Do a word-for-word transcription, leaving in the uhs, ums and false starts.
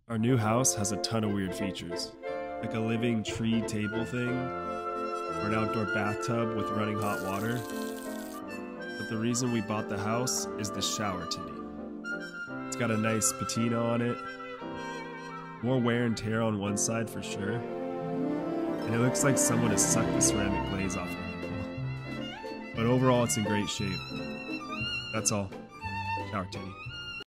Our new house has a ton of weird features, like a living tree table thing, or an outdoor bathtub with running hot water. But the reason we bought the house is the shower titty. It's got a nice patina on it, more wear and tear on one side for sure, and it looks like someone has sucked the ceramic glaze off the handle. But overall, it's in great shape. That's all. Shower titty.